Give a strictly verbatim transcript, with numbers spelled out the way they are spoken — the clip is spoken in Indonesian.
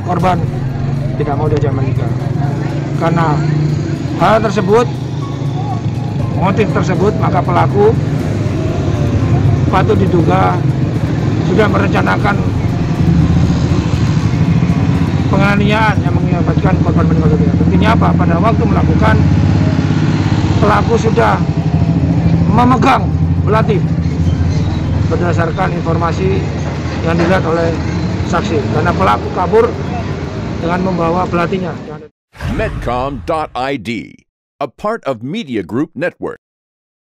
korban tidak mau diajak menikah. Karena hal tersebut, motif tersebut, maka pelaku patut diduga sudah merencanakan penganiayaan yang mengakibatkan korban meninggal dunia. Artinya apa? Pada waktu melakukan, pelaku sudah memegang belati berdasarkan informasi yang dilihat oleh saksi. Karena pelaku kabur dengan membawa belatinya. Medcom dot I D, a part of Media Group Network.